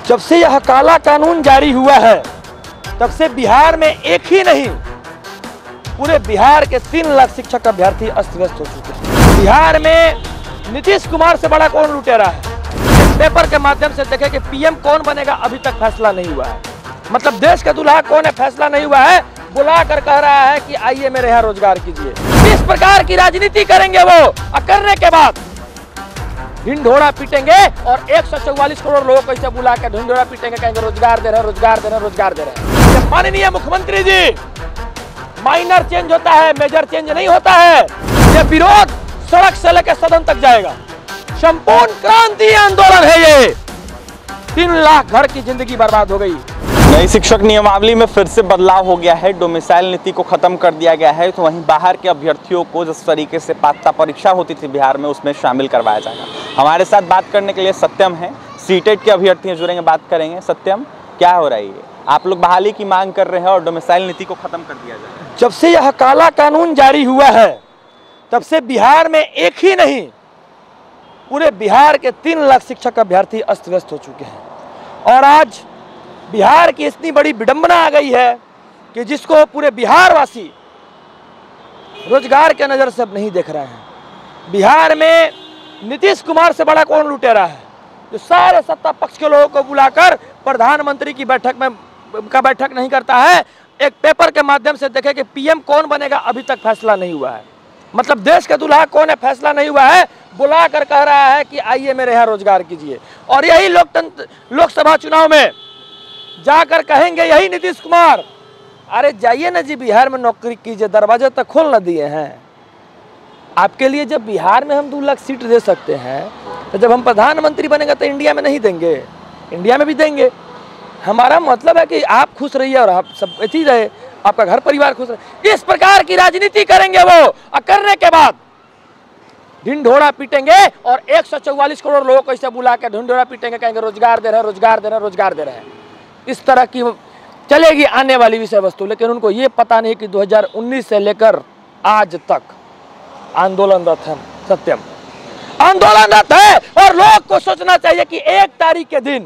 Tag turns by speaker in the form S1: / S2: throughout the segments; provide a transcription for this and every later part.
S1: जब से यह काला कानून जारी हुआ है तब से बिहार में एक ही नहीं पूरे बिहार के 3 लाख शिक्षक अभ्यर्थी अस्त व्यस्त हो चुके हैं। बिहार में नीतीश कुमार से बड़ा कौन लुटेरा है? पेपर के माध्यम से देखे कि पीएम कौन बनेगा, अभी तक फैसला नहीं हुआ है। मतलब देश का दूल्हा कौन है, फैसला नहीं हुआ है। बुला कर कह रहा है कि आइए मेरे यहाँ रोजगार कीजिए। किस प्रकार की राजनीति करेंगे वो, और करने के बाद ढिंढोरा पीटेंगे और 144 करोड़ लोगों को इसे बुला के ढिंढोरा पीटेंगे, कहेंगे रोजगार दे रहे, रोजगार दे रहे, रोजगार दे रहे। माननीय मुख्यमंत्री जी, माइनर चेंज होता है, मेजर चेंज नहीं होता है। ये विरोध सड़क से लेकर सदन तक जाएगा। संपूर्ण क्रांति आंदोलन है ये। 3 लाख घर की जिंदगी बर्बाद हो गई।
S2: नई शिक्षक नियमावली में फिर से बदलाव हो गया है। डोमिसाइल नीति को खत्म कर दिया गया है। तो वहीं बाहर के अभ्यर्थियों को जिस तरीके से पात्रता परीक्षा होती थी बिहार में, उसमें शामिल करवाया जाएगा। हमारे साथ बात करने के लिए सत्यम है, सीटेट के अभ्यर्थी जुड़ेंगे, बात करेंगे। सत्यम, क्या हो रहा है ये? आप लोग बहाली की मांग कर रहे हैं और डोमिसाइल नीति को खत्म कर दिया जाए।
S1: जब से यह काला कानून जारी हुआ है तब से बिहार में एक ही नहीं पूरे बिहार के 3 लाख शिक्षक अभ्यर्थी अस्त व्यस्त हो चुके हैं। और आज बिहार की इतनी बड़ी विडंबना आ गई है कि जिसको पूरे बिहार वासी रोजगार के नजर से अब नहीं देख रहे हैं। बिहार में नीतीश कुमार से बड़ा कौन लुटेरा है, जो सारे सत्ता पक्ष के लोगों को बुलाकर प्रधानमंत्री की बैठक नहीं करता है। एक पेपर के माध्यम से देखे कि पीएम कौन बनेगा, अभी तक फैसला नहीं हुआ है। मतलब देश का दूल्हा कौन है, फैसला नहीं हुआ है। बुला कर कह रहा है कि आइए मेरे यहाँ रोजगार कीजिए। और यही लोकसभा चुनाव में जाकर कहेंगे यही नीतीश कुमार, अरे जाइए ना जी, बिहार में नौकरी कीजिए, दरवाजे तक खोल न दिए हैं आपके लिए। जब बिहार में हम 2 लाख सीट दे सकते हैं, तो जब हम प्रधानमंत्री बनेंगे तो इंडिया में नहीं देंगे, इंडिया में भी देंगे। हमारा मतलब है कि आप खुश रहिए और आप सब अच्छी रहे, आपका घर परिवार खुश रहे। इस प्रकार की राजनीति करेंगे वो, और करने के बाद ढिंढोरा पीटेंगे और 144 करोड़ लोगों को इसे बुला के ढिंढोरा पीटेंगे, कहेंगे रोजगार दे रहे, रोजगार दे रहे, रोजगार दे रहे हैं। इस तरह की चलेगी आने वाली विषय वस्तु। लेकिन उनको ये पता नहीं कि 2019 से लेकर आज तक आंदोलनरत है। सत्यम आंदोलनरत है, और लोग को सोचना चाहिए कि 1 तारीख के दिन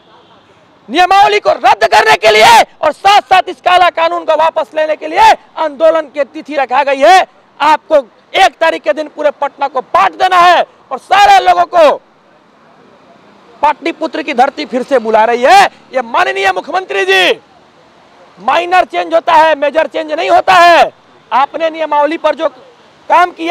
S1: नियमावली को रद्द करने के लिए और साथ साथ इस काला कानून को वापस लेने के लिए आंदोलन की तिथि रखा गई है। आपको 1 तारीख के दिन पूरे पटना को बांट देना है और सारे लोगों को पाटलिपुत्र की धरती फिर से बुला रही है। ये माननीय मुख्यमंत्री जी, माइनर चेंज होता है, मेजर चेंज नहीं होता है। आपने नियमावली पर जो काम किया